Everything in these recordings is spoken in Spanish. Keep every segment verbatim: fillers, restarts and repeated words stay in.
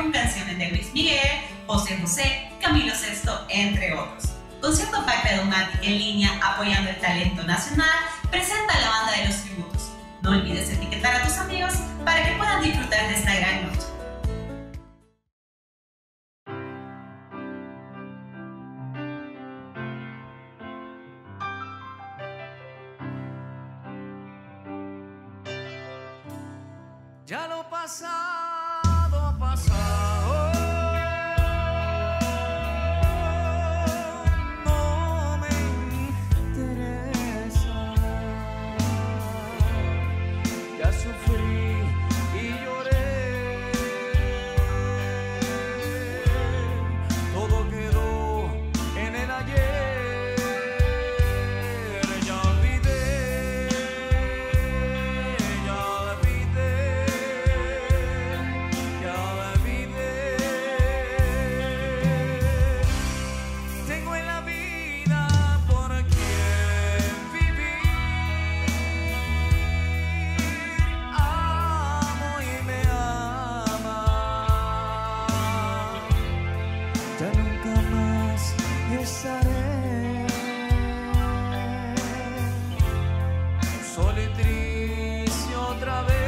con canciones de Luis Miguel, José José, Camilo Sesto, entre otros. Concierto Pacta Domatic en línea apoyando el talento nacional presenta la banda de los tributos. No olvides etiquetar a tus amigos para que puedan disfrutar de esta gran noche. Ya lo pasado, pasado, no me interesa. Ya sufrí y lloré, todo quedó en el ayer. Ya olvidé, ya olvidé. Tengo en la vida por quien vivir, amo y me ama. Ya nunca más estaré solo y triste otra vez.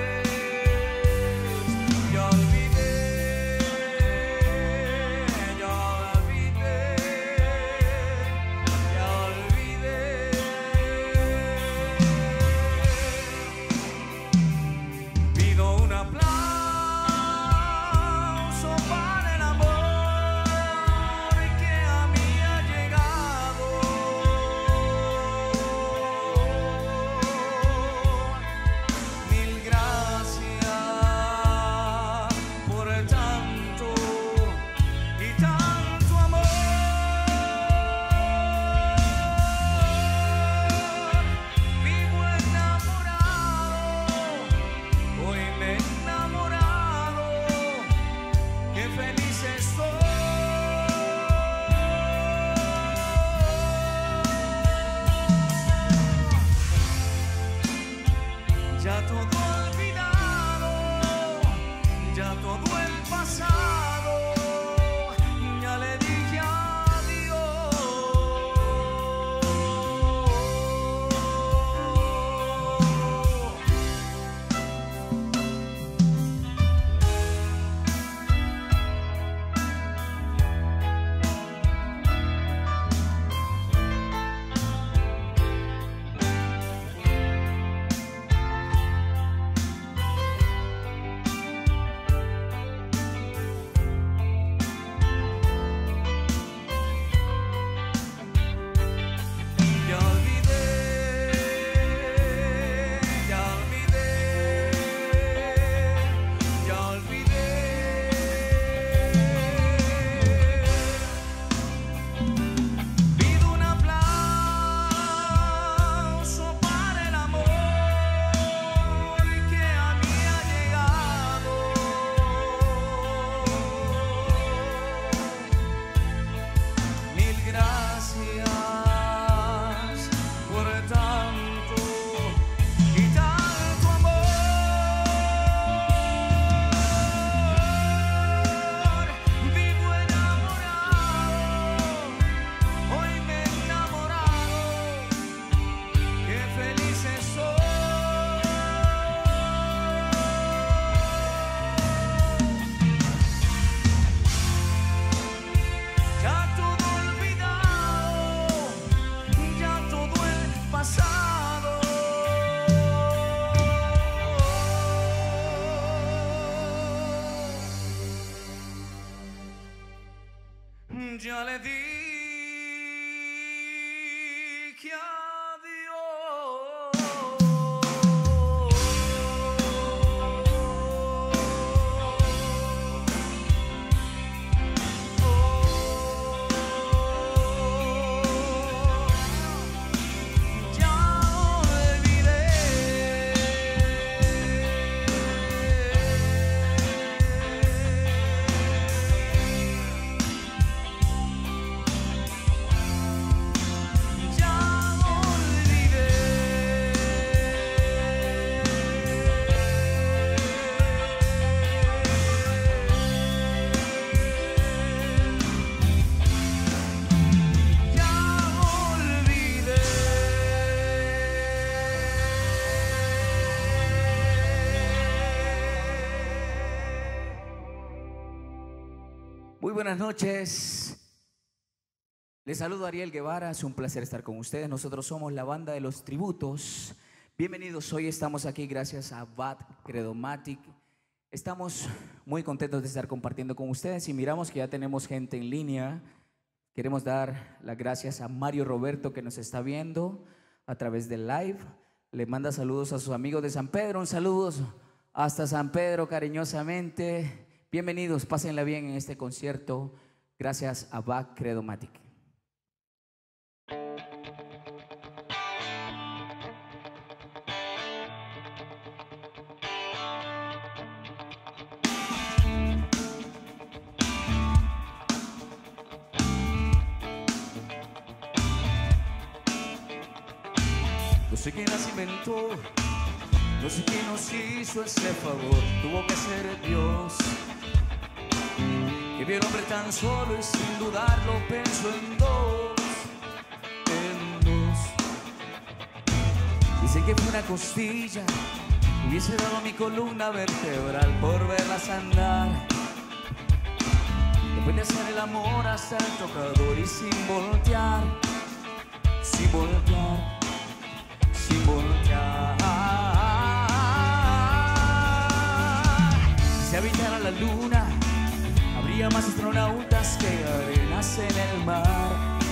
Ya todo olvidado, ya todo el pasado, ya le dije adiós. Ya le dije adiós. Muy buenas noches. Les saludo Ariel Guevara, es un placer estar con ustedes. Nosotros somos la banda de los tributos. Bienvenidos, hoy estamos aquí gracias a Bad Credomatic. Estamos muy contentos de estar compartiendo con ustedes y miramos que ya tenemos gente en línea. Queremos dar las gracias a Mario Roberto que nos está viendo a través del live. Le manda saludos a sus amigos de San Pedro. Un saludo hasta San Pedro cariñosamente. Bienvenidos, pásenla bien en este concierto. Gracias a Bad Credomatic. No sé quién las inventó, no sé quién nos hizo ese favor. Tuvo que ser Dios, que vio el hombre tan solo y sin dudarlo pensó en dos, en dos. Dicen que fue una costilla, hubiese dado a mi columna vertebral por verlas andar. Después de hacer el amor hasta el tocador y sin voltear, sin voltear. Sin voltear. Si habitara la luna, habría más astronautas que arenas en el mar.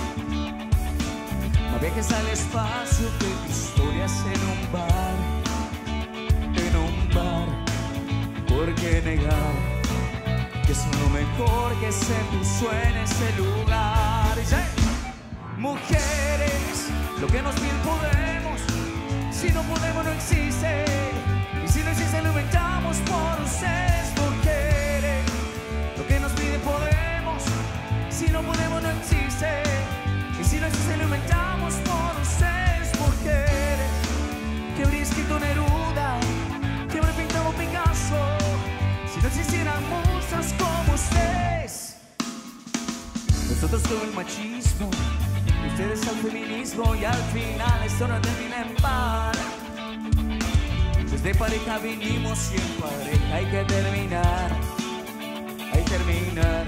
Más viajes al espacio que historias en un bar, en un bar. ¿Por qué negar que son lo mejor que se puso en ese lugar? ¿Sí? Mujeres, lo que nos piden podemos. Si no podemos no existe, y si no existe lo inventamos por ustedes, mujeres. Lo que nos piden podemos, si no podemos no existe, y si no existe lo inventamos por ustedes, mujeres. Que habría escrito Neruda, que habría pintado Picasso, si no existieran musas como ustedes. Nosotros todo el machismo, ustedes al feminismo, y al final esto no termina en par. Desde pareja vinimos y en pareja hay que terminar, hay que terminar,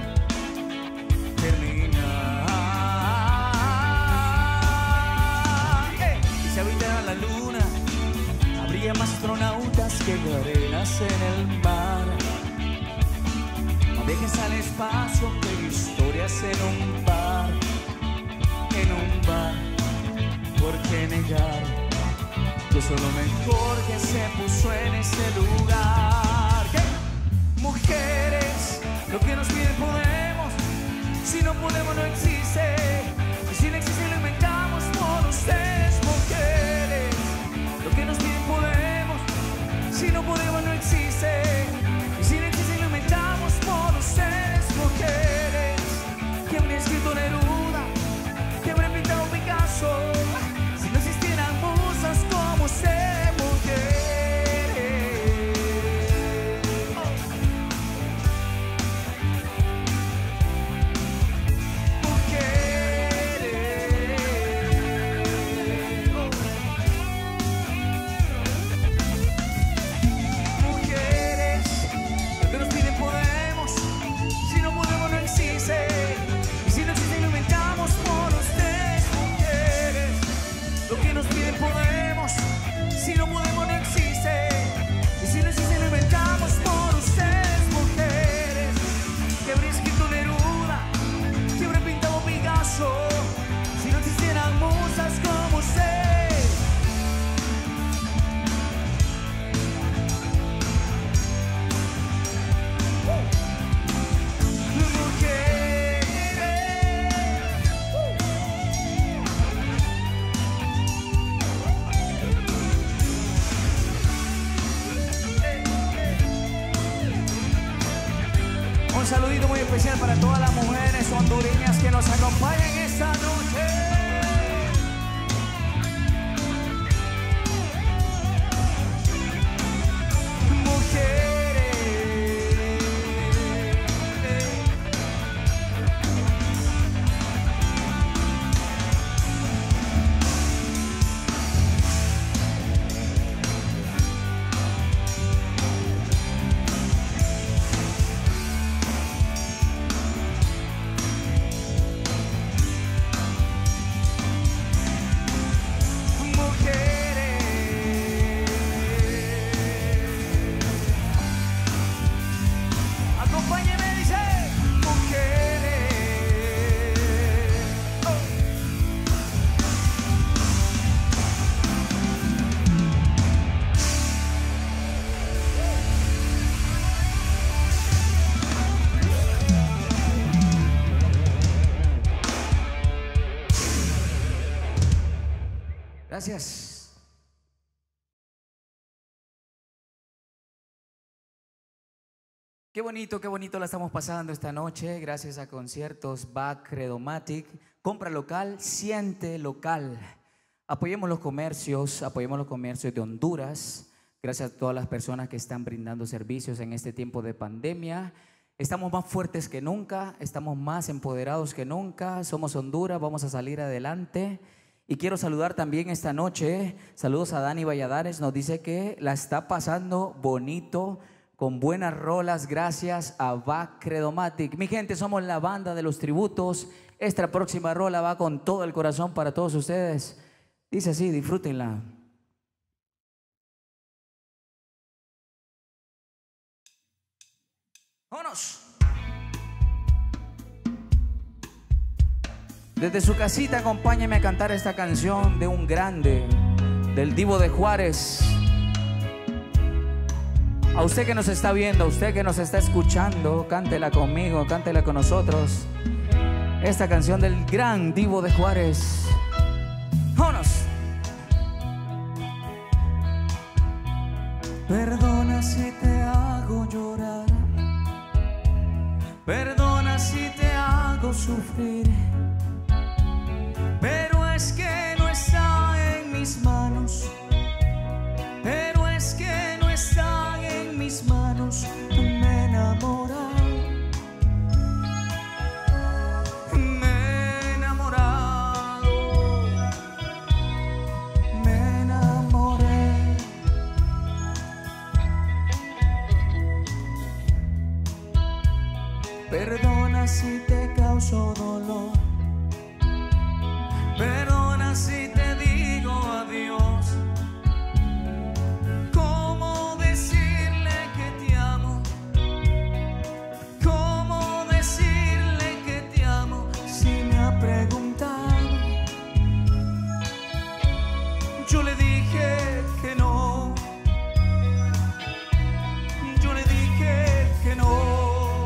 terminar. ¡Eh! Si se habitara la luna, habría más astronautas que arenas en el mar. No dejes al espacio que historias en un bar, en un bar. ¿Por qué negar que eso es lo mejor que se puso en ese lugar? ¿Qué? Mujeres, lo que nos piden podemos, si no podemos no existe, y si no existe lo inventamos por ustedes, mujeres. Lo que nos piden podemos, si no podemos no existe, y si no existe lo inventamos por ustedes, mujeres. Que habría escrito Neruda, que habría pintado Picasso, si no existieran musas como usted, mujeres. Mujeres. Mujeres, lo que nos piden podemos, si no podemos no existe, y si no existe lo inventamos por ustedes, mujeres. Lo que nos piden podemos, si no podemos no existe, y si no existe lo inventamos por ustedes, mujeres. Que habría escrito Neruda, que habría pintado Picasso, si no existieran musas como ustedes. Un saludito muy especial para todas las mujeres hondureñas que nos acompañan esta noche. Gracias. Qué bonito, qué bonito la estamos pasando esta noche, gracias a conciertos B A C Credomatic. Compra local, siente local. Apoyemos los comercios, apoyemos los comercios de Honduras. Gracias a todas las personas que están brindando servicios en este tiempo de pandemia. Estamos más fuertes que nunca, estamos más empoderados que nunca. Somos Honduras, vamos a salir adelante. Y quiero saludar también esta noche, saludos a Dani Valladares, nos dice que la está pasando bonito, con buenas rolas, gracias a B A C Credomatic. Mi gente, somos la banda de los tributos. Esta próxima rola va con todo el corazón para todos ustedes. Dice así, disfrútenla. ¡Vámonos! Desde su casita, acompáñeme a cantar esta canción de un grande, del Divo de Juárez. A usted que nos está viendo, a usted que nos está escuchando, cántela conmigo, cántela con nosotros. Esta canción del gran Divo de Juárez. ¡Vámonos! Perdona si te hago llorar, perdona si te hago sufrir, pero es que no está en mis manos, pero es que no está en mis manos. Me he enamorado, me he enamorado, me enamoré. Perdona si te causo dolor, perdona si te digo adiós. ¿Cómo decirle que te amo? ¿Cómo decirle que te amo si me ha preguntado? Yo le dije que no, yo le dije que no.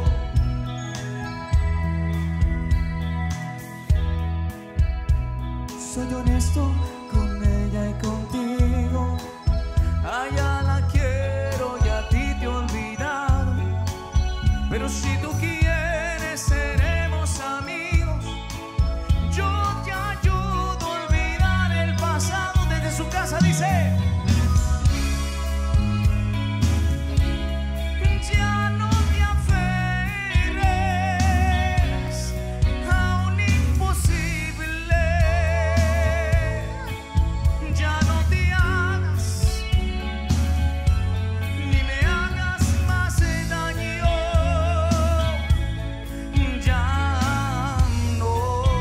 Soy honesto con ella y contigo. A ella la quiero y a ti te he olvidado. Pero si tú quieres, seremos amigos. Yo te ayudo a olvidar el pasado. Desde su casa dice: ya no te aferres a un imposible. Ya no te hagas, ni me hagas más daño. Ya no.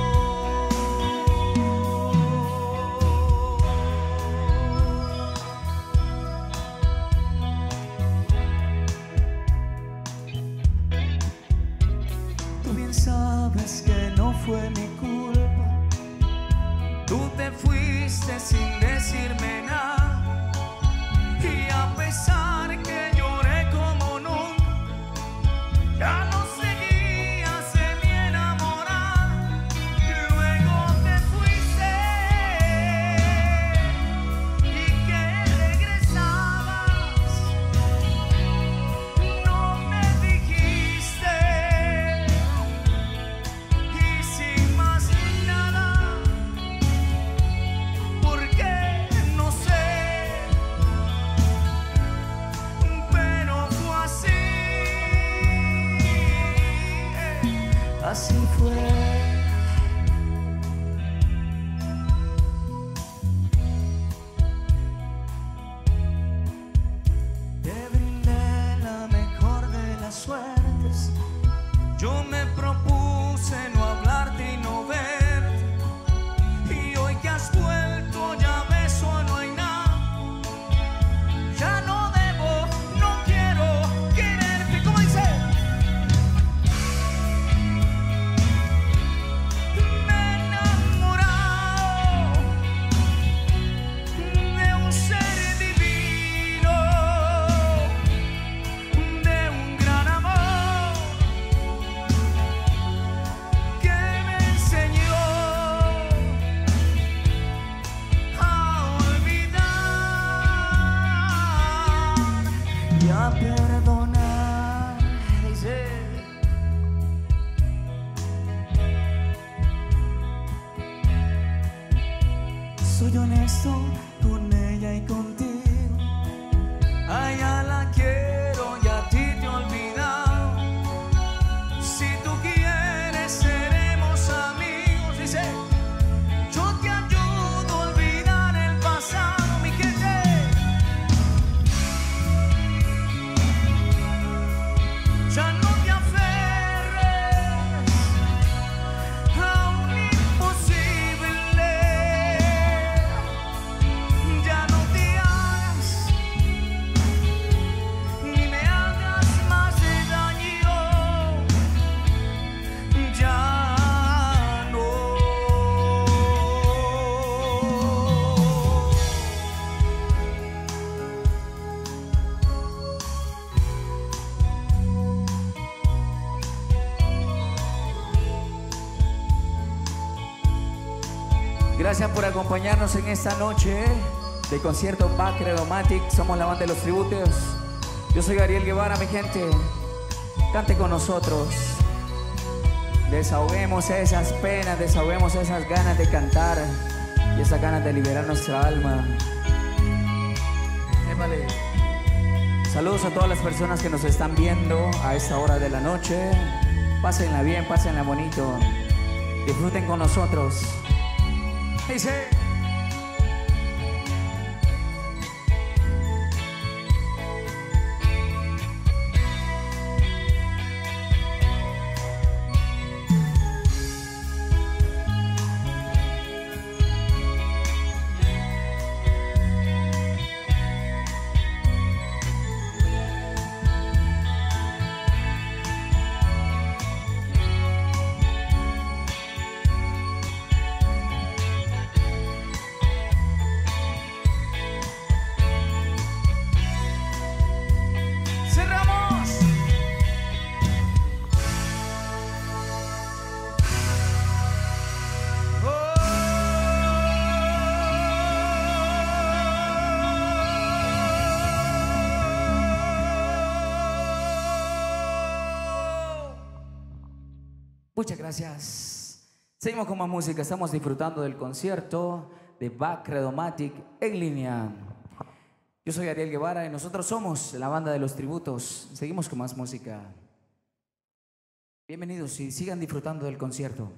Tú bien sabes que no fue mi culpa. Tú te fuiste sin decirme nada, y a pesar que lloré como nunca, ya no seguías de mi enamorada. Luego te fuiste y que regresabas, no me dijiste, y sin más nada. Porque no sé, pero fue así, así fue. Te brindé la mejor de las suertes. Yo me propuse no hablarte y no verte. Y hoy que has vuelto, ya ves, solo no hay nada. Ya no debo, no quiero quererte. ¿Cómo dice? Me he enamorado de un ser divino, de un gran amor. soy honesto con ella y contigo. A ella la quiero y a ti te he olvidado. Si tú quieres seremos amigos. Dice, yo te ayudo a olvidar el pasado, mi gente. Ya no te aferres a un imposible. Ya no te hagas ni me hagas más de daño. Ya no. Gracias por acompañarnos en esta noche de concierto Back Credomatic. Somos la banda de los tributos. Yo soy Ariel Guevara, mi gente. Cante con nosotros. Desahoguemos esas penas, desahoguemos esas ganas de cantar y esas ganas de liberar nuestra alma. Épale. Saludos a todas las personas que nos están viendo a esta hora de la noche. Pásenla bien, pásenla bonito. Disfruten con nosotros. Dice. Muchas gracias. Seguimos con más música. Estamos disfrutando del concierto de Back Credomatic en línea. Yo soy Ariel Guevara y nosotros somos la banda de los tributos. Seguimos con más música. Bienvenidos y sigan disfrutando del concierto.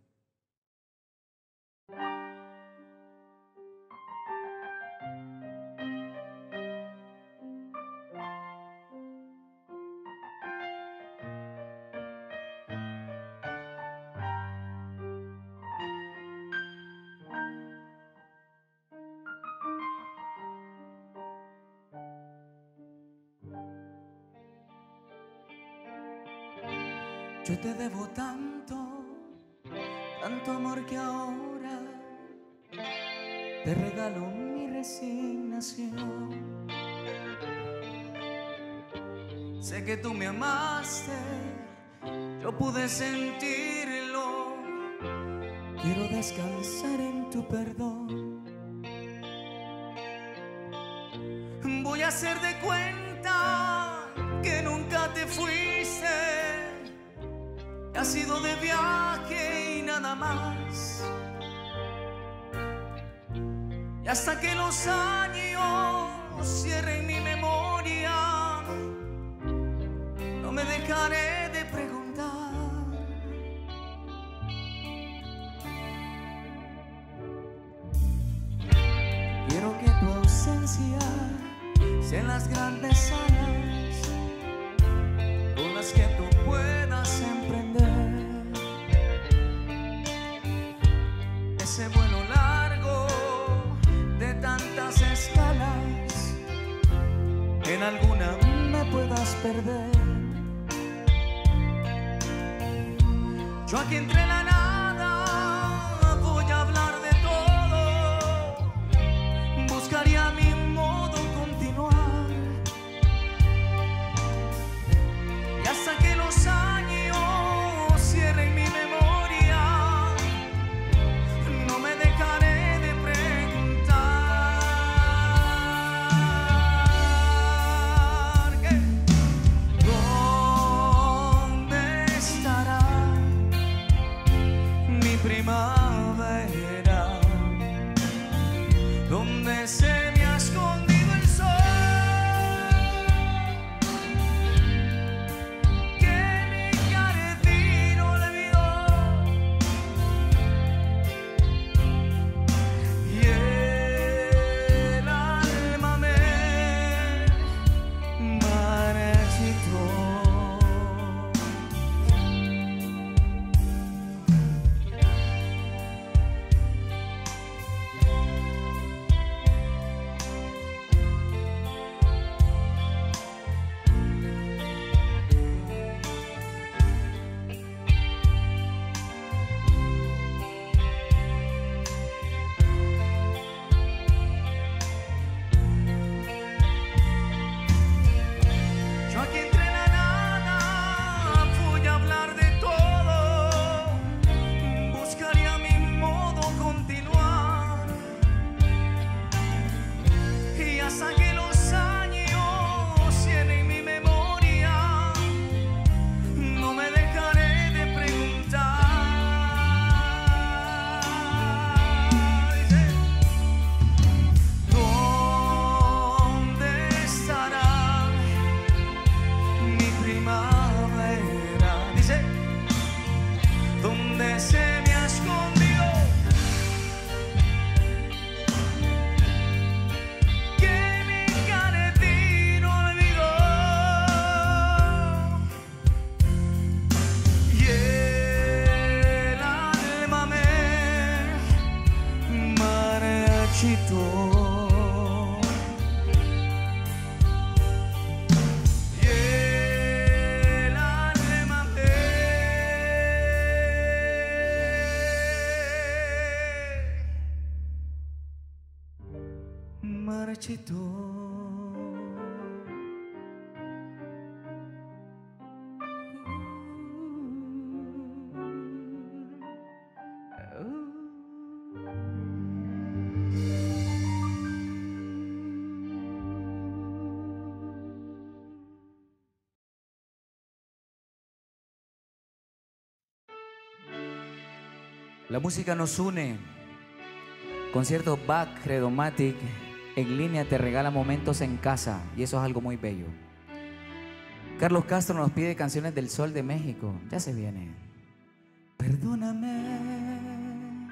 Yo te debo tanto, tanto amor que ahora te regalo mi resignación. Sé que tú me amaste, yo pude sentirlo. Quiero descansar en tu perdón. Voy a hacer de cuenta que nunca te fuiste. Ha sido de viaje y nada más. Y hasta que los años cierren mi memoria, no me dejaré de preguntar. Quiero que tu ausencia sea en las grandes salas con las que tú puedas emprender ese vuelo largo de tantas escalas. En alguna me puedas perder. Yo aquí entre la nada voy a hablar de todo. Buscaría mi modo continuar. Y hasta que los años cierren mi memoria, no me dejaré de preguntar ¿qué? ¿Dónde estará borrachito. La música nos une. Concierto Bach Credomatic en línea te regala momentos en casa y eso es algo muy bello. Carlos Castro nos pide canciones del Sol de México. Ya se viene. Perdóname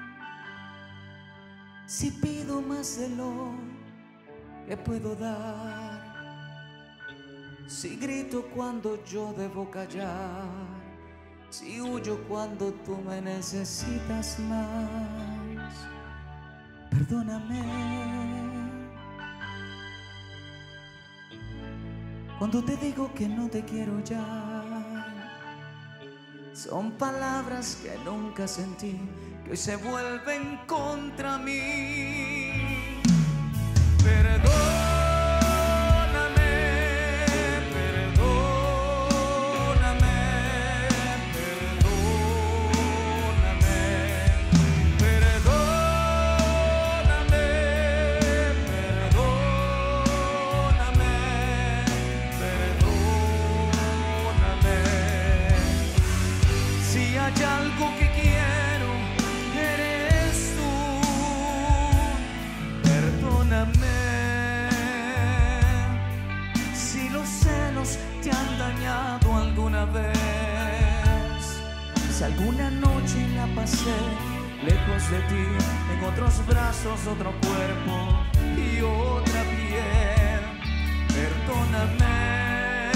si pido más de lo que puedo dar, si grito cuando yo debo callar, si huyo cuando tú me necesitas más. Perdóname cuando te digo que no te quiero ya. Son palabras que nunca sentí, que hoy se vuelven contra mí. Perdón. Si alguna noche la pasé lejos de ti, en otros brazos, otro cuerpo y otra piel, perdóname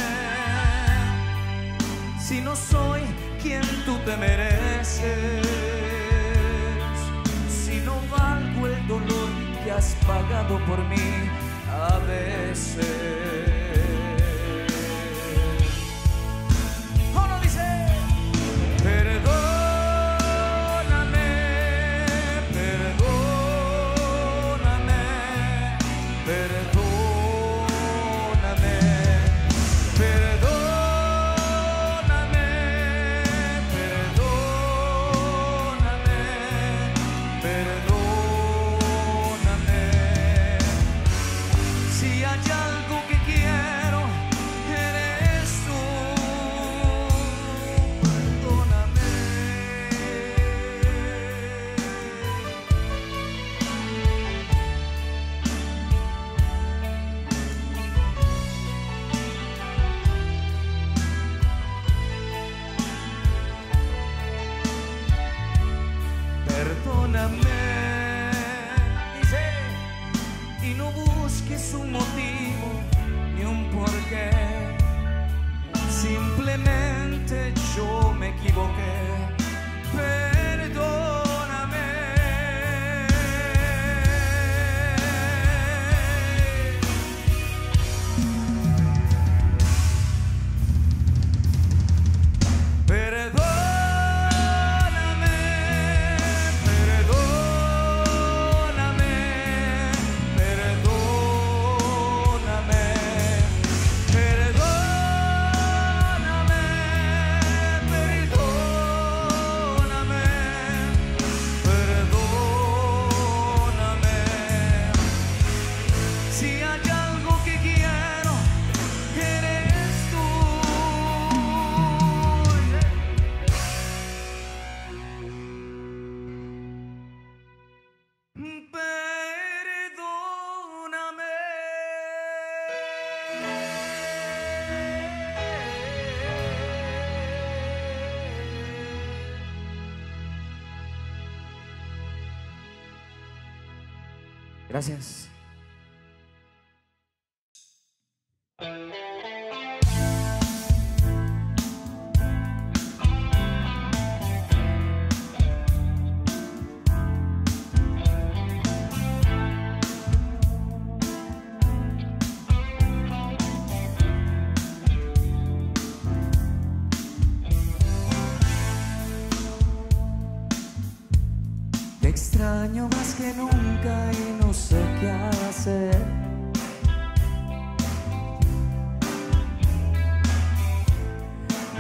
si no soy quien tú te mereces, si no valgo el dolor que has pagado por mí a veces. Un motivo ni un porqué, simplemente yo me equivoqué. Perdóname. Perdóname. Gracias. Te extraño más que nunca y no sé qué hacer.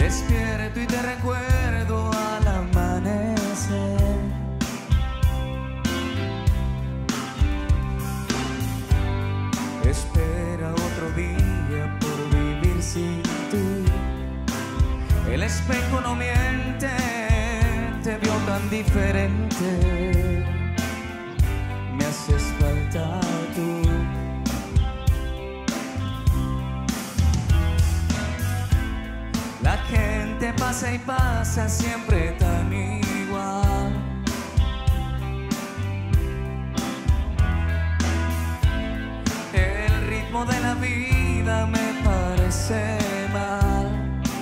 Despierto y te recuerdo al amanecer. Espera otro día por vivir sin ti. El espejo no miente, te vio tan diferente. Me haces falta tú. La gente pasa y pasa siempre tan igual. El ritmo de la vida me parece mal.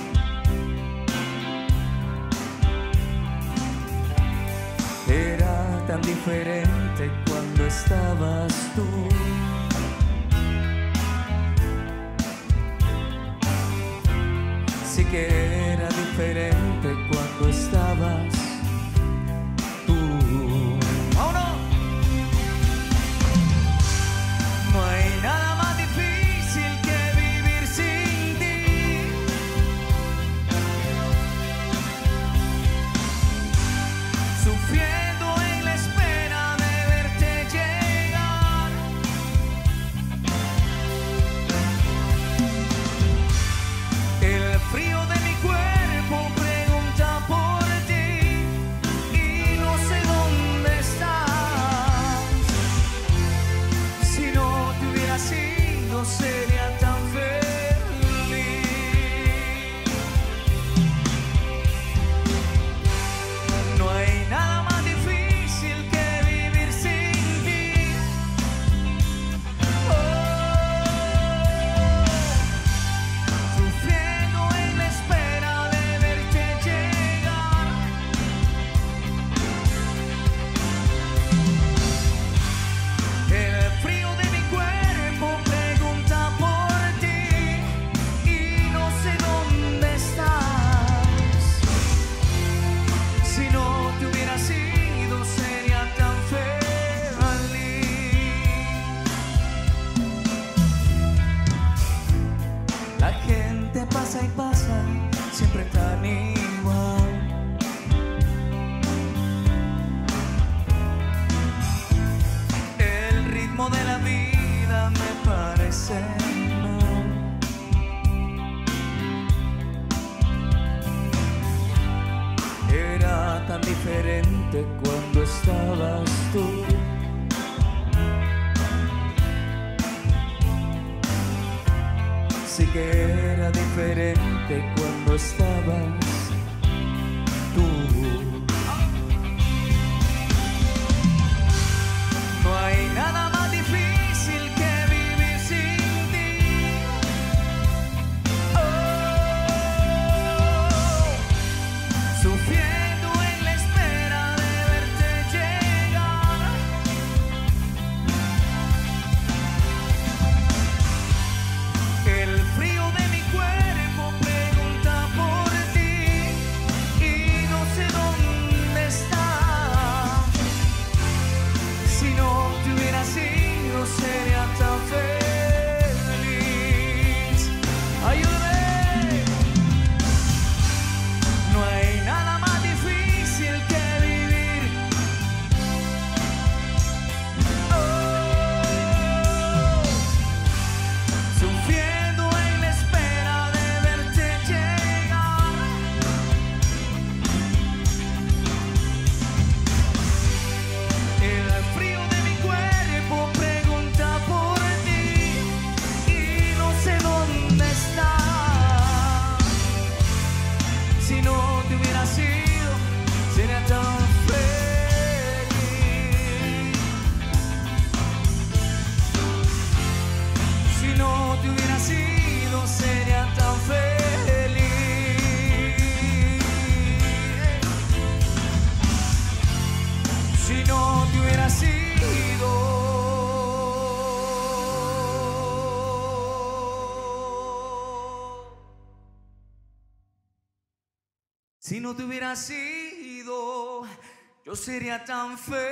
Era tan diferente cuando estabas tú. Sí que era diferente cuando estabas tú. ¡Oh, no! No hay nada más difícil que vivir sin ti. Sufriendo en la espera de verte llegar. El frío de mi cuerpo pregunta por ti y no sé dónde estás. Si no te hubiera sido sería tan feliz. No hay nada más difícil que vivir sin ti. Oh, sufriendo en la espera de verte llegar. El frío de mi cuerpo pregunta por ti y no sé dónde estás. Si no te hubiera sido sería tan feliz. La gente pasa y pasa siempre tan igual. El ritmo de la vida me parece mal. Era tan diferente cuando estabas tú. Sí que era diferente cuando estabas tú. No hay nada más difícil que vivir sin ti. Oh, sufriendo en la espera de verte llegar. El frío de mi cuerpo pregunta por ti y no sé dónde estás. Si no te hubiera sido sería tan feliz. Ayúdame. No hay nada más difícil que vivir. Oh, sufriendo en la espera de verte llegar. El frío de mi cuerpo pregunta por ti y no sé dónde estás. Si no te hubiera sido, sería tan feliz. Si no te hubiera sido, sería tan feliz. Si no te hubiera sido. Si no te hubiera sido, yo sería tan feliz.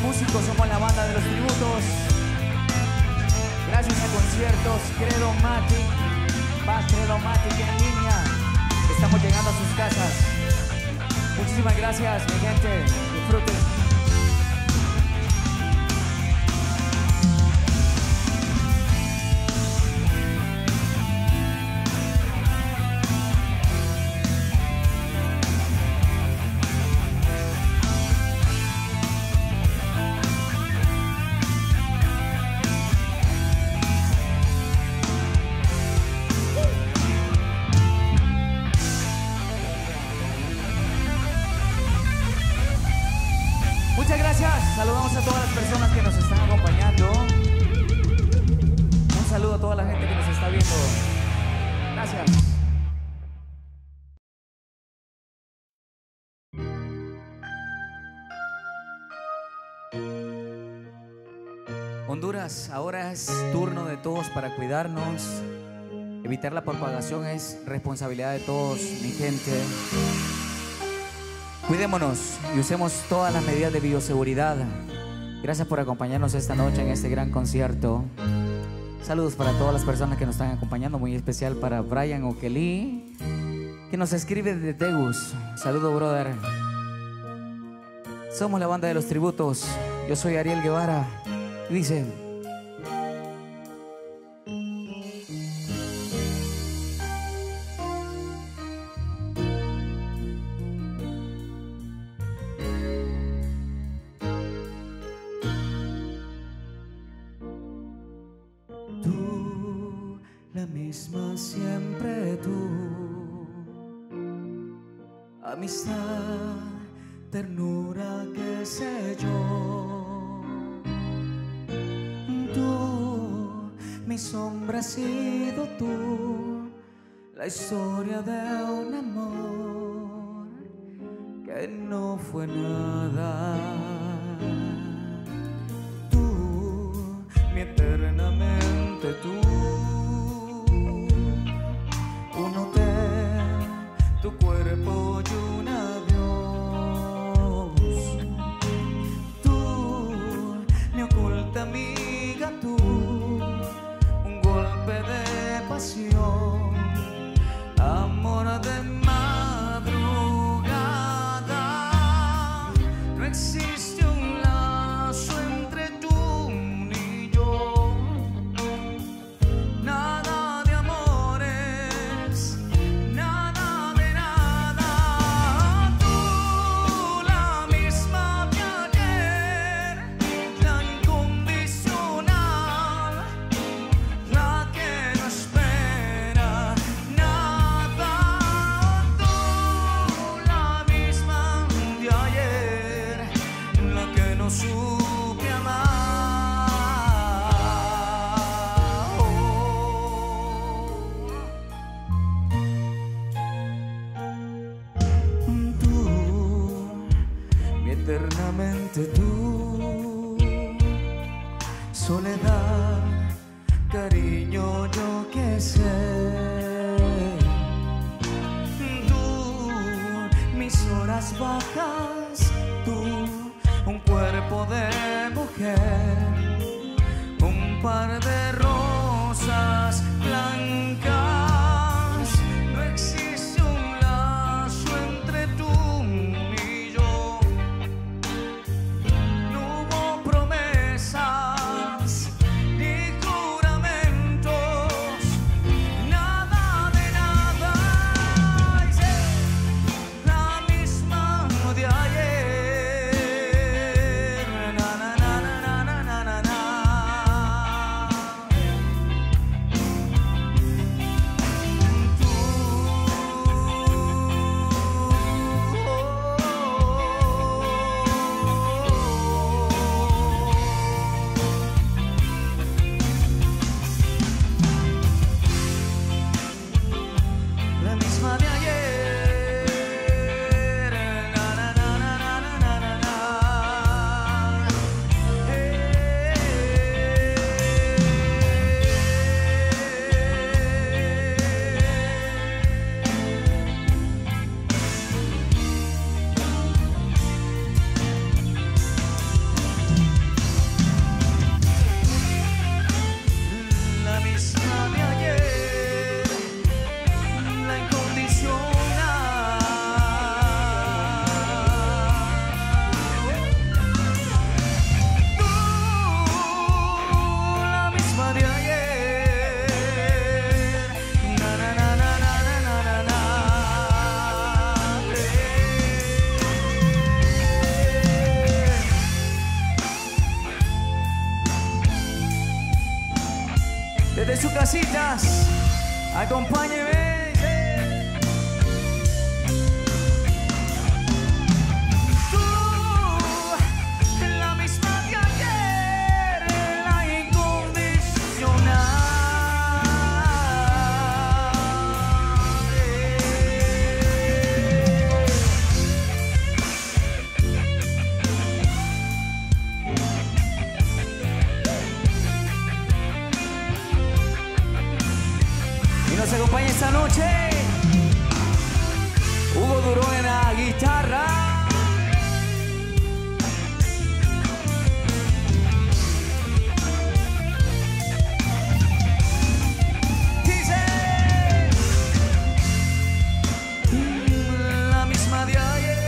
músicos, somos la banda de los tributos. Gracias a conciertos Credomatic, Bad Credomatic en línea, estamos llegando a sus casas. Muchísimas gracias, mi gente. Disfruten. Muchas gracias, saludamos a todas las personas que nos están acompañando. Un saludo a toda la gente que nos está viendo. Gracias. Honduras, ahora es turno de todos para cuidarnos. Evitar la propagación es responsabilidad de todos, mi gente. Cuidémonos y usemos todas las medidas de bioseguridad. Gracias por acompañarnos esta noche en este gran concierto. Saludos para todas las personas que nos están acompañando, muy especial para Brian Okelí, que nos escribe desde Tegus. Saludo, brother. Somos la banda de los tributos. Yo soy Ariel Guevara. Dice: tú, la misma siempre tú, amistad, ternura, qué sé yo. Tú, mi sombra has sido tú, la historia de un amor que no fue nada. Tú, mi eternamente tú, un hotel, tu cuerpo y un adiós. Tú, mi oculta amiga tú, un golpe de pasión, amor de madrugada. No existe un lazo entre tú ni yo, nada de amores, nada de nada. Tú, la misma de ayer, la incondicional, la que no espera nada. Tú, la misma de ayer, la que no supe amar. Oh. Tú, mi eternamente tú, soledad, cariño, yo qué sé. Tú, mis horas bajas, tú, un cuerpo de mujer, un par de rosas blancas. No existe un lazo entre tú y yo, no hubo promesas ni juramentos, nada de nada. Y sé, la misma de ayer, na na na na na na na na. desde sus casitas, acompáñeme. Nos acompaña esta noche Hugo Durón en la guitarra, dice la misma de ayer.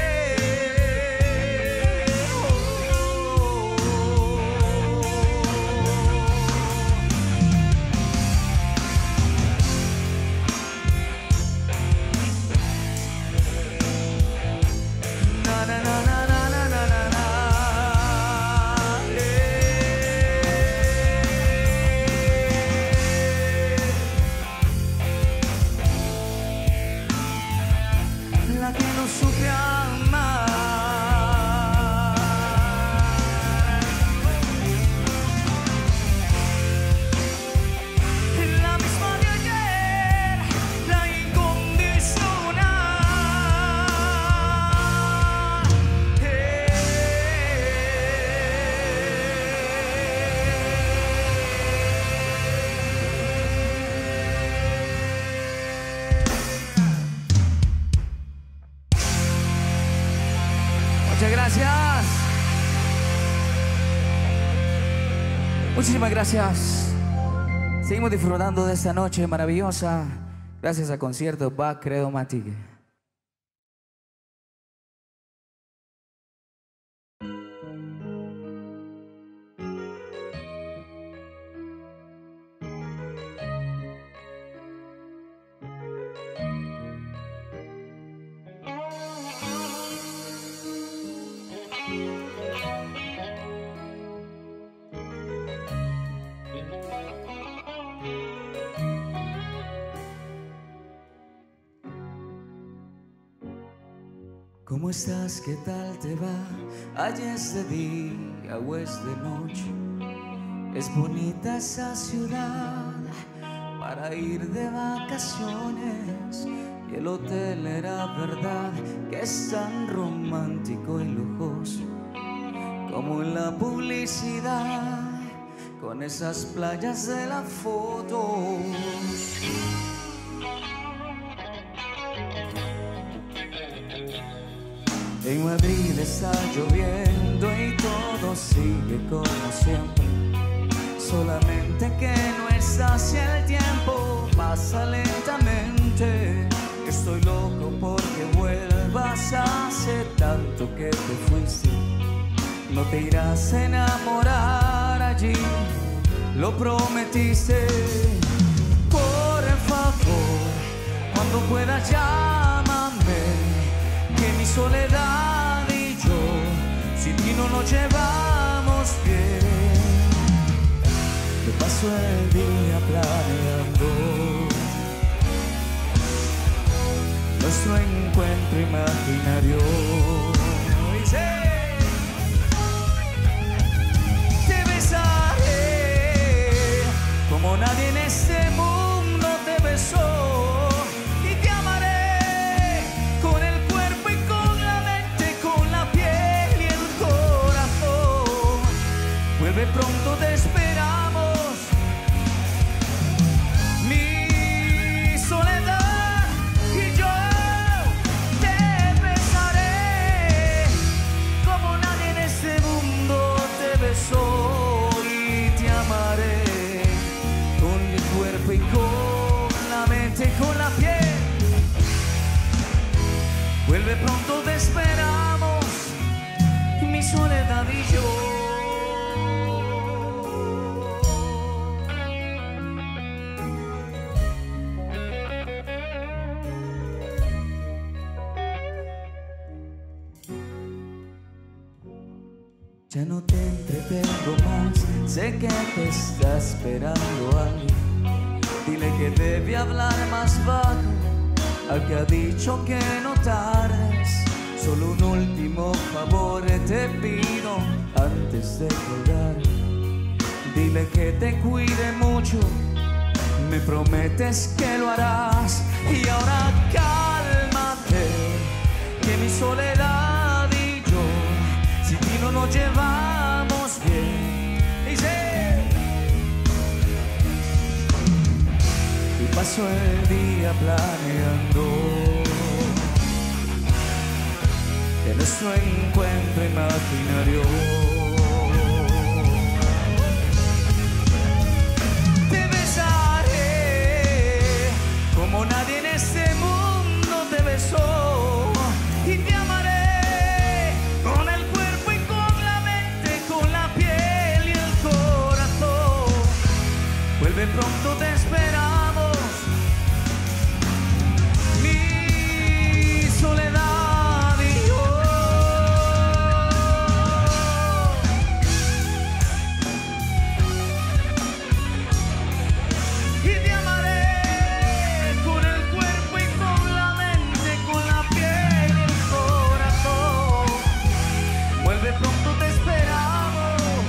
La que no supe amar, la misma de ayer, la incondicional. Hey. Muchas gracias. Muchísimas gracias. Seguimos disfrutando de esta noche maravillosa gracias al concierto Bach Credomatic. ¿Cómo estás? ¿Qué tal te va? Allá es de día o es de noche. Es bonita esa ciudad para ir de vacaciones. Y el hotel era verdad que es tan romántico y lujoso como en la publicidad, con esas playas de las fotos. En Madrid está lloviendo y todo sigue como siempre, solamente que no estás y el tiempo pasa lentamente. Estoy loco porque vuelvas, hace tanto que te fuiste. No te irás a enamorar allí, lo prometiste. Por favor, cuando puedas llámame, que mi soledad y yo sin ti no nos llevamos bien. Te paso el día planeando nuestro encuentro imaginario. Dice, te besaré como nadie en este mundo te besó. Pronto te esperamos, mi soledad y yo te besaré como nadie en este mundo te besó, y te amaré con mi cuerpo y con la mente y con la piel. Vuelve pronto, te esperamos, mi soledad y yo. Ya no te entretengo más, sé que te está esperando alguien. Dile que debe hablar más bajo al que ha dicho que no tardes. Solo un último favor te pido antes de colgar. Dile que te cuide mucho, me prometes que lo harás. Y ahora cálmate, que mi soledad y yo, si ti no nos llevamos bien. Dice, y paso el día planeando de nuestro encuentro imaginario. Te besaré como nadie en este mundo te besó, y te amaré con el cuerpo y con la mente, con la piel y el corazón. Vuelve pronto, te esperamos, mi soledad y yo. Y te amaré con el cuerpo y con la mente, con la piel y el corazón. Vuelve pronto, te esperamos,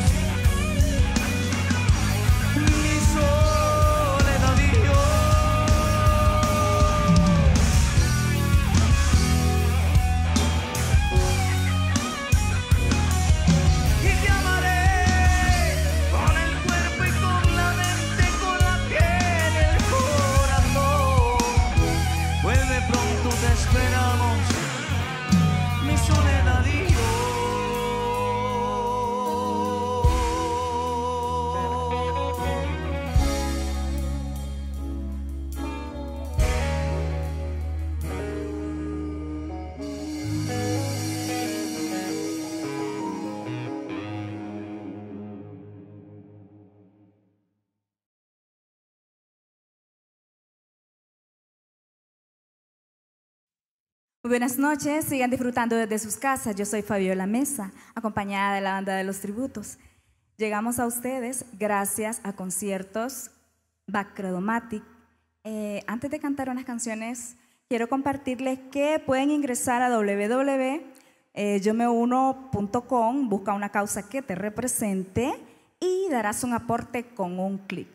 mi soledad y yo. Y te amaré con el cuerpo y con la mente, con la piel y el corazón. Vuelve pronto, te esperamos, mi soledad y yo. Muy buenas noches, sigan disfrutando desde sus casas. Yo soy Fabiola Mesa, acompañada de la banda de los tributos. Llegamos a ustedes gracias a conciertos Back Credomatic. Eh, antes de cantar unas canciones, quiero compartirles que pueden ingresar a w w w punto yo me uno punto com, busca una causa que te represente y darás un aporte con un clic.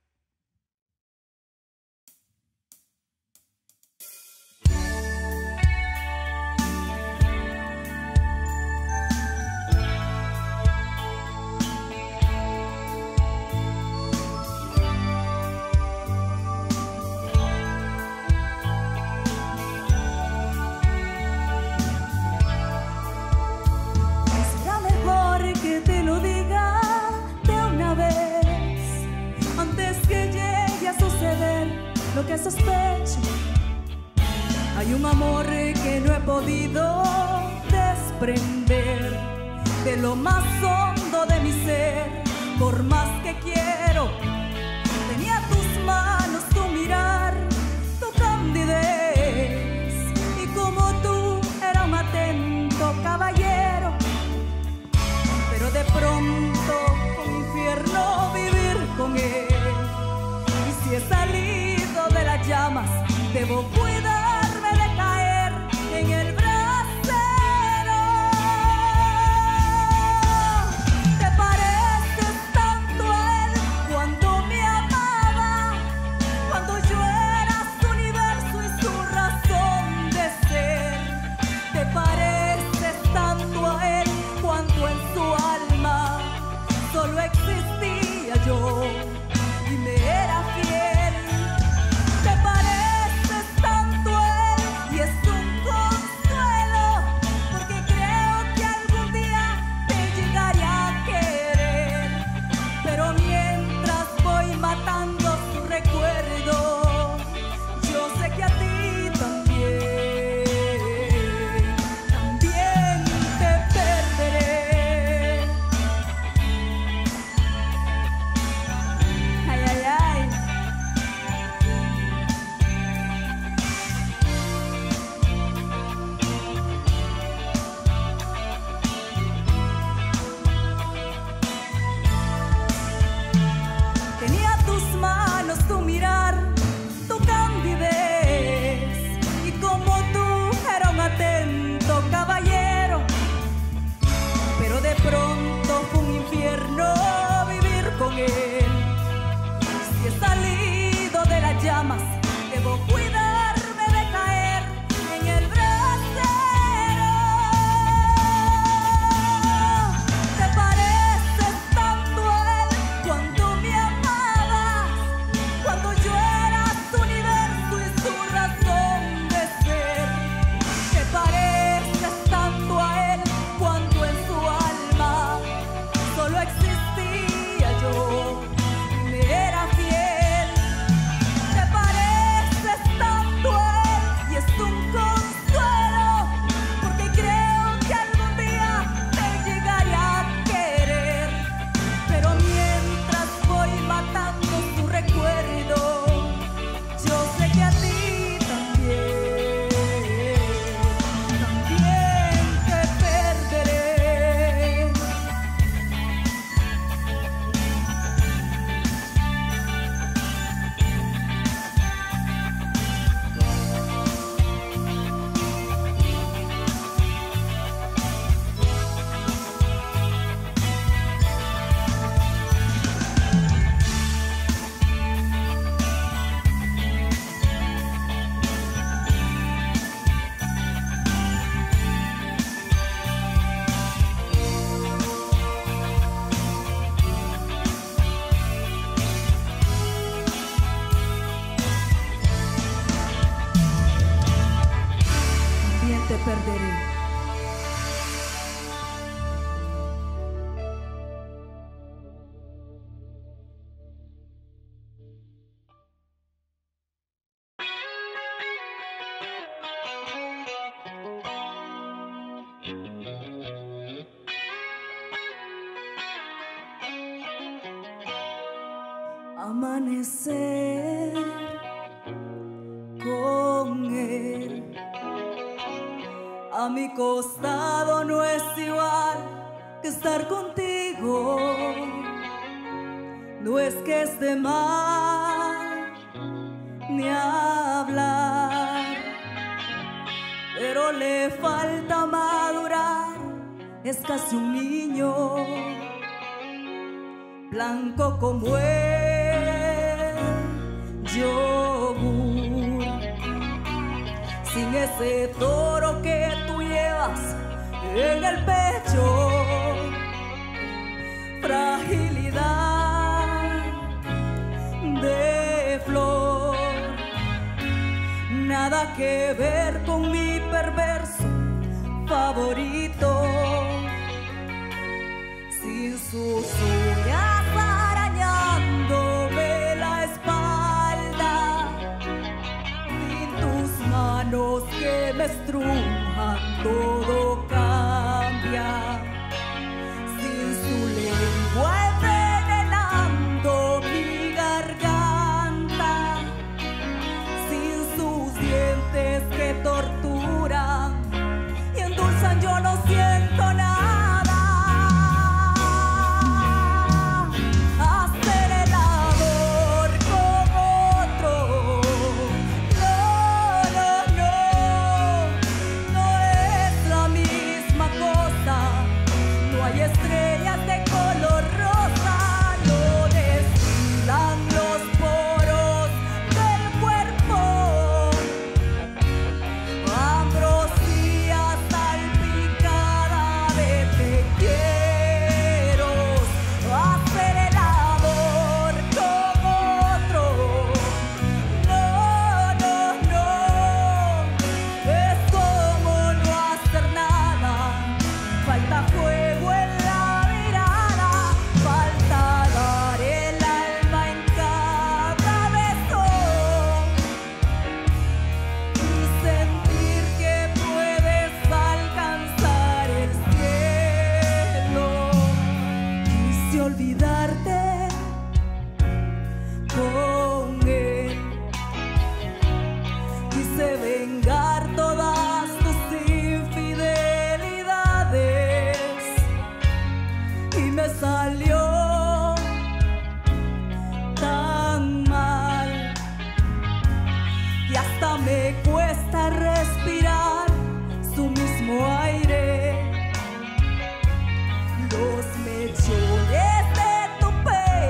Será mejor que te lo diga de una vez, antes que llegue a suceder lo que sospecho. Hay un amor que no he podido desprender de lo más hondo de mi ser. Por más que quiero, tenía tus manos, tu mirar, tu candidez, y como tú era un atento caballero. Pero de pronto fue un infierno vivir con él, y si he salido de las llamas, debo cuidarme de caer en el brasero. Te pareces tanto amanecer con él. A mi costado no es igual que estar contigo. No es que esté mal ni hablar, pero le falta madurar. Es casi un niño, blanco como el yogur, sin ese toro que tú llevas en el pecho. Fragilidad de flor, nada que ver con mi perverso favorito. Sin sus uñas arañándome la espalda, sin tus manos que me estrujan, todo cambia. Sin su lengua envenenando mi garganta, sin sus dientes que torturan y endulzan, yo no siento nada. Mechones de tu pelo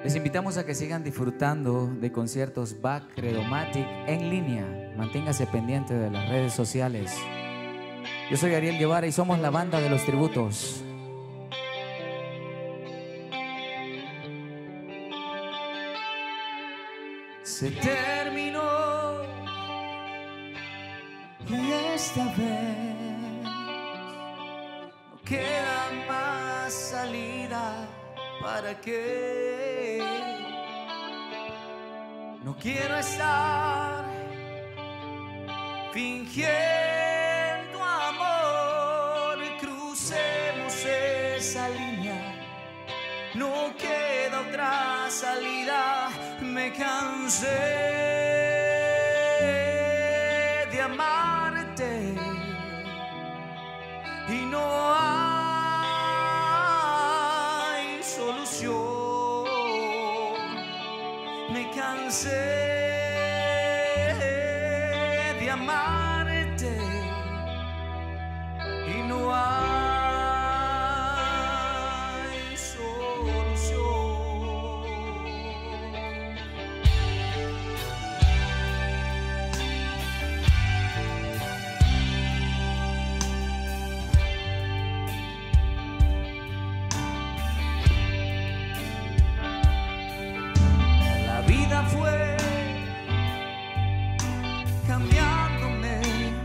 Les invitamos a que sigan disfrutando de conciertos Bach Credomatic en línea. Manténgase pendiente de las redes sociales. Yo soy Ariel Guevara y somos la banda de los tributos. Se terminó y esta vez no queda más salida. ¿Para qué? No quiero estar fingiendo amor. Crucemos esa línea. No queda otra salida. Me cansé de amarte y no hay solución. Me cansé de amarte y no hay solución. La vida fue cambiándome.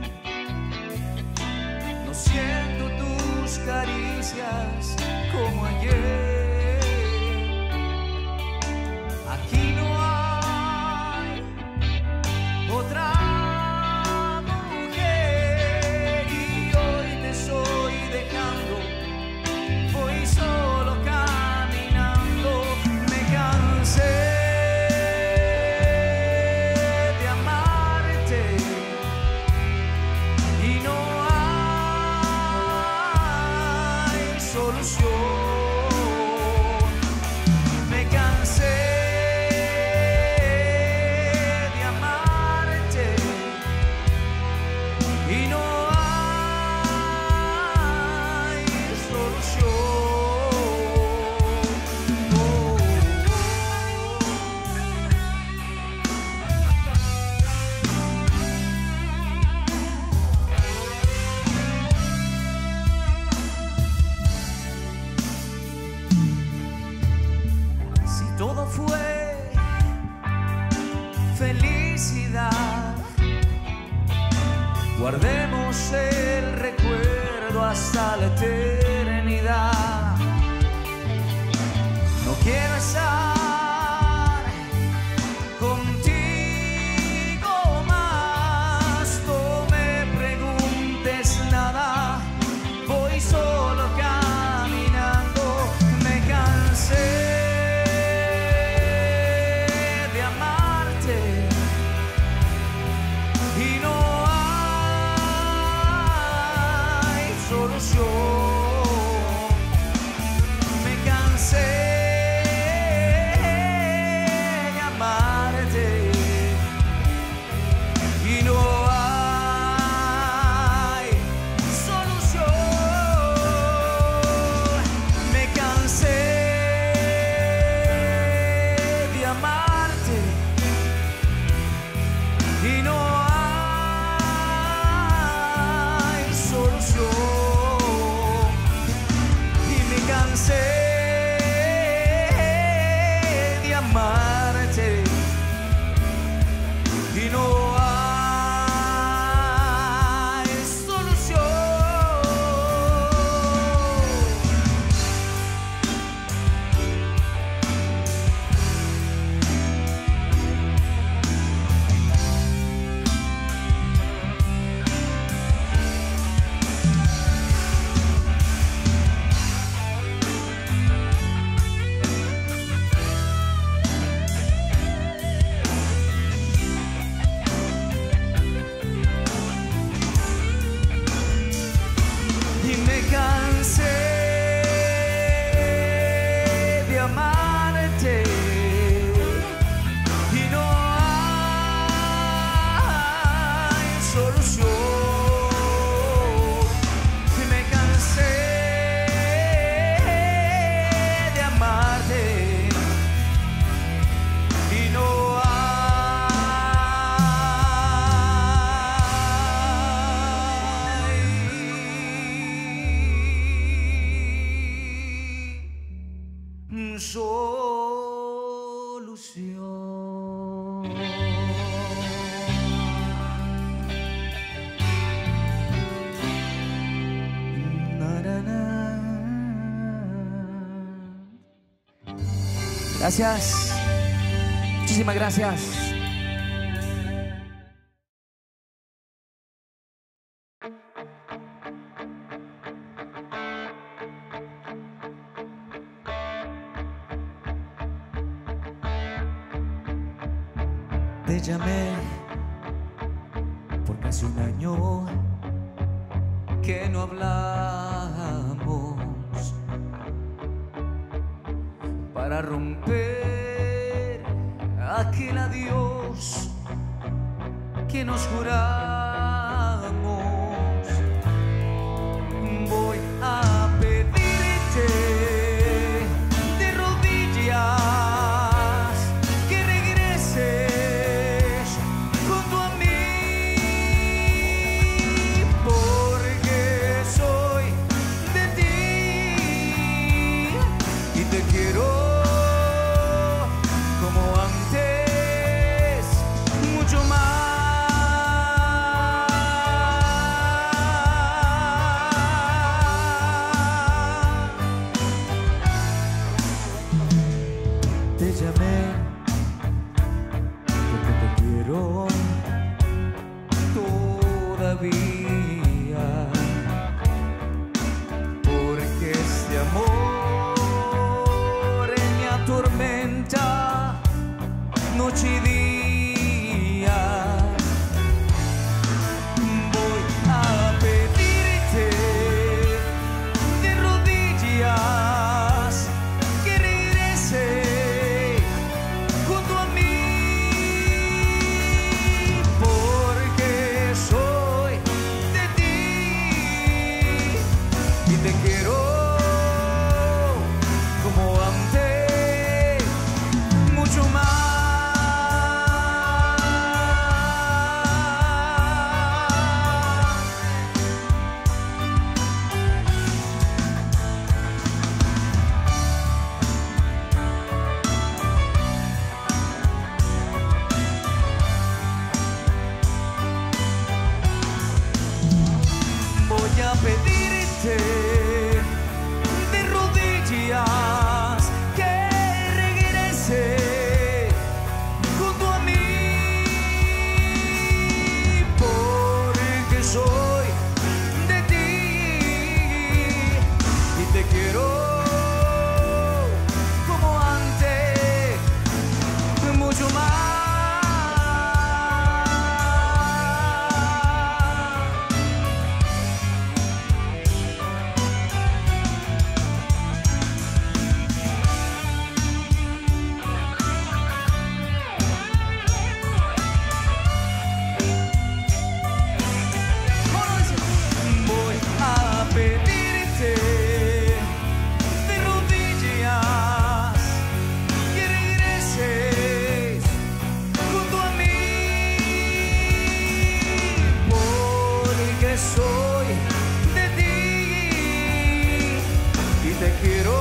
No siento tus caricias como ayer. Aquí no hay otra mujer y hoy te estoy dejando. Voy solo caminando. Me cansé de amarte y no hay solución. Me cansé de amarte y no hay solución. Oh, Si todo fue felicidad, guardemos el recuerdo hasta la eternidad. No quiero estar contigo más. No me preguntes nada. Voy solo caminando. Me cansé de amarte y no hay solución. solución. Na, na, na. Gracias. Muchísimas gracias. Te llamé por casi un año que no hablamos, para romper aquel adiós que nos juramos. Voy a pedirte de rodillas que regreses junto a mí, porque soy de ti y te quiero como antes, mucho más. Te llamé porque te quiero todavía, porque este amor me atormenta noche y día. Voy a pedirte de rodillas que regreses junto a mí, porque soy de ti y te quiero como antes, mucho más. Voy a pedirte de rodillas que regreses junto a mí, porque soy de ti y te quiero como antes, mucho más. Voy a pedirte de rodillas que regreses junto a mí, porque soy de ti y te quiero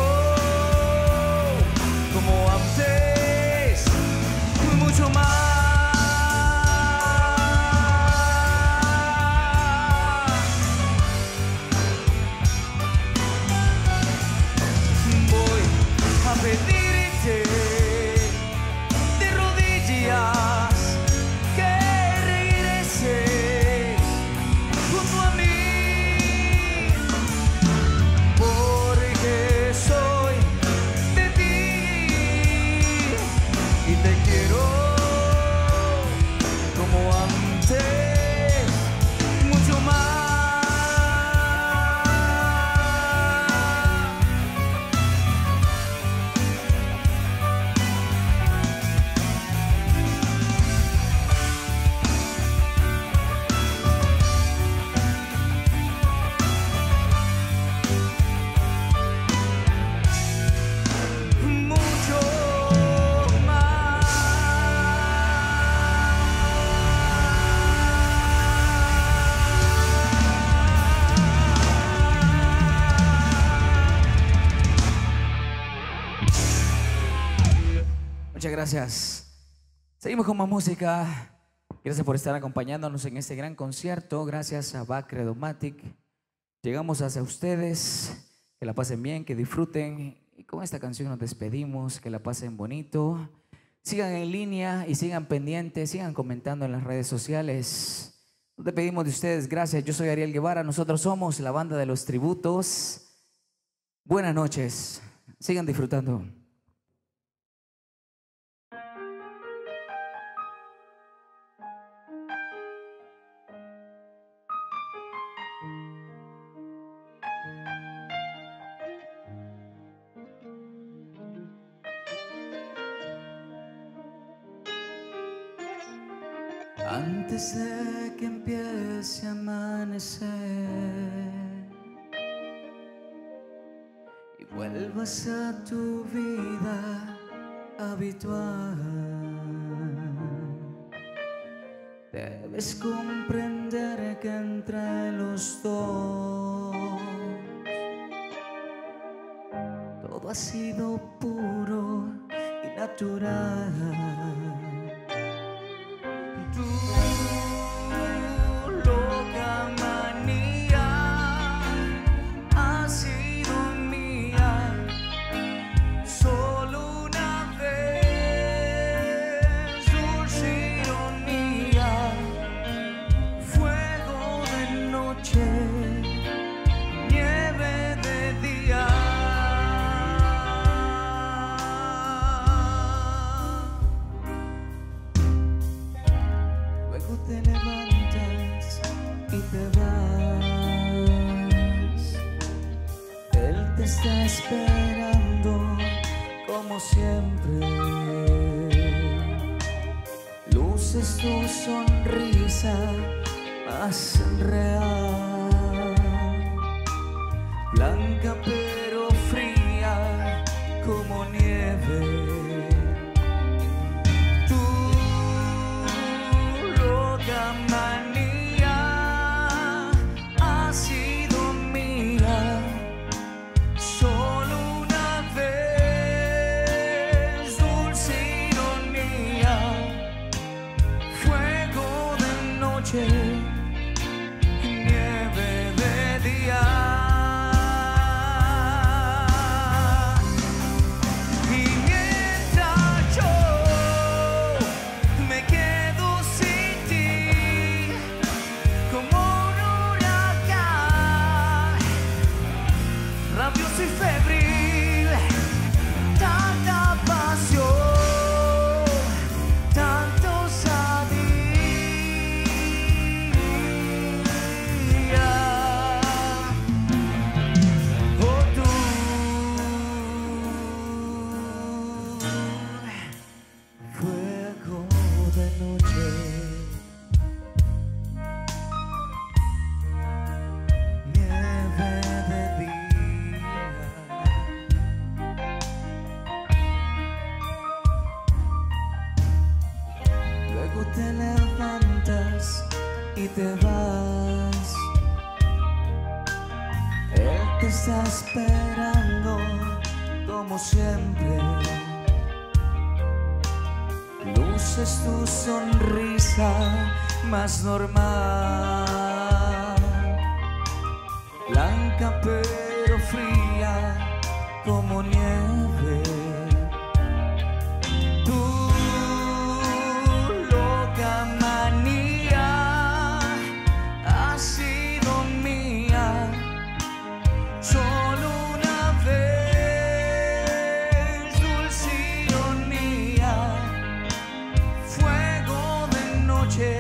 como antes, mucho más. Voy a pedirte de rodillas que regreses junto a mí, porque soy de ti y te quiero como antes, mucho más. gracias. Seguimos con más música. Gracias por estar acompañándonos en este gran concierto. Gracias a Bach Credomatic. Llegamos hacia ustedes. Que la pasen bien, que disfruten. Y con esta canción nos despedimos. Que la pasen bonito. Sigan en línea y sigan pendientes. Sigan comentando en las redes sociales. Nos despedimos de ustedes. Gracias. Yo soy Ariel Guevara. Nosotros somos la banda de los tributos. Buenas noches. Sigan disfrutando. Antes de que empiece a amanecer y vuelvas a tu vida habitual, debes comprender que entre los dos todo ha sido puro y natural. Tu loca manía ha sido mía solo una vez. Dulce ironía, fuego de noche, nieve de día. Te levantas y te vas. Él te está esperando como siempre. Luces tu sonrisa más real, blanca pero fría como nieve. La manía ha sido mía solo una vez. Dulce ironía, fuego de noche, nieve de día. Y mientras yo me quedo sin ti, como un huracán, rabioso y febril, tanta pasión, tanto osadía. Oh, tú, fuego de noche, nieve de día. Luego te levantas y te vas. Él te está esperando como siempre. Luces tu sonrisa más normal, blanca pero fría como nieve. Tu loca manía ha sido mía solo una vez. Dulce ironía, fuego de noche,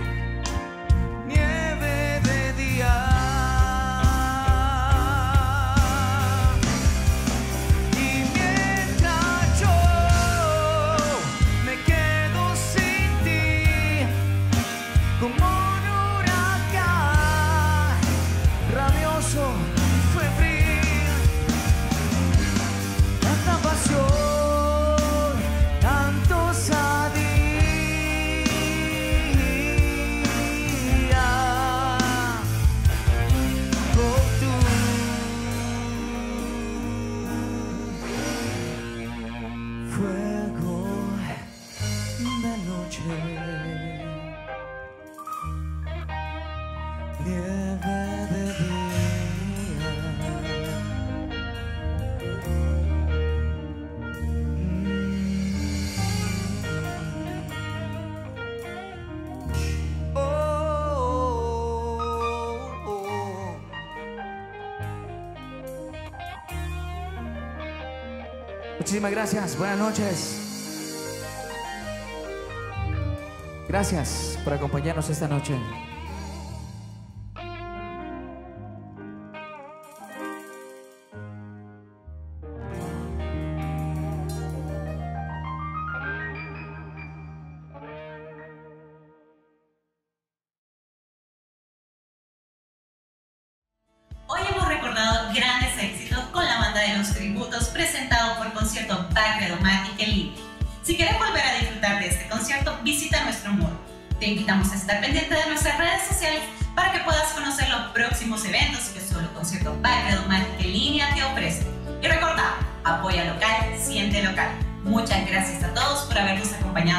nieve de día. Y Muchísimas gracias, buenas noches. Gracias por acompañarnos esta noche. Hoy hemos recordado grandes éxitos con la banda de los tributos presentado por Concierto by Credomatic en línea. Si quieres volver a disfrutar de este concierto, visita nuestro muro. Te invitamos a estar pendiente de nuestras redes sociales para que puedas conocer los próximos eventos que solo Concierto by Credomatic en línea te ofrece. Y recuerda, apoya local, siente local. Muchas gracias a todos por habernos acompañado.